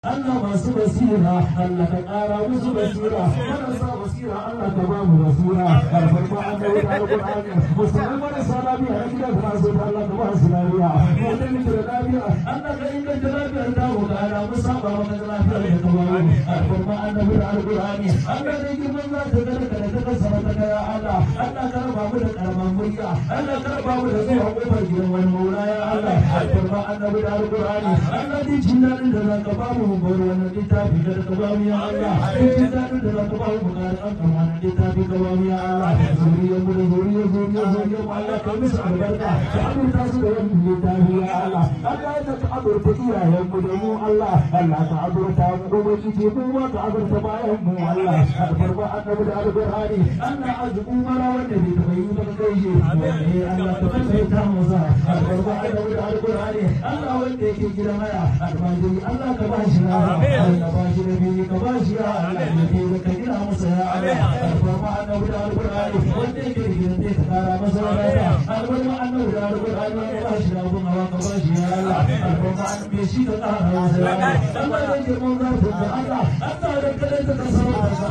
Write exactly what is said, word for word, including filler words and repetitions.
Allah masu basira Allah ka ƙara musu basira marasa basira Allah ka ba mu basira alfarma annabi da alqur'ani musulmai marasa lafiya na gida da masu da Allah ka ba su lafiya wanda muke da lafiya Allah ka inganta lafiyar da mu ga ala mu saba maka da lafiyar da ka ba mu alfarma annabi da alqur'ani Allah da girman za ta gare ka da ta kasara ta ya Allah Allah ka raba mu da karaman murya Allah ka raba mu da zuwa kofar gidan wani maula ya Allah alfarma annabi da alqur'ani Allah din jin dadin da za ka ba mu bar wannan littafi da ka ba mu ya Allah jin dadin da za ka ba mu ga an kama wannan littafi ka ba mu ya Allah zuriyar mu da zuriyar zuriyar zuriyar mu Allah ka musu albarka ka amurta su da wannan littafi ya Allah Allah ya ka amurta iyayen mu da mu Allah Allah ka amurta mu kuma kike mu ma ka amurta bayan mu Allah alfarma annabi da alqur'ani Allah azubu mara wanda bai taba yi ba kai shi Allah ka kaita mu za alfarma annabi da alqur'ani Allah wanda yake gidan haya alfajiri Allah ka ba shi rawa Allah ba shi nabi ka ba shi ya Allah ne ke ka gina masa ya Allah alfarma annabi da alqur'ani wanda yake gidan zai kara masa wadata alfarma annabi da alqur'ani ka ba shi rawa ka ba shi ya Allah alfarma annabi shi ka kara masa ya Allah Allah yake mun zarta Allah Allah da kada ka kasar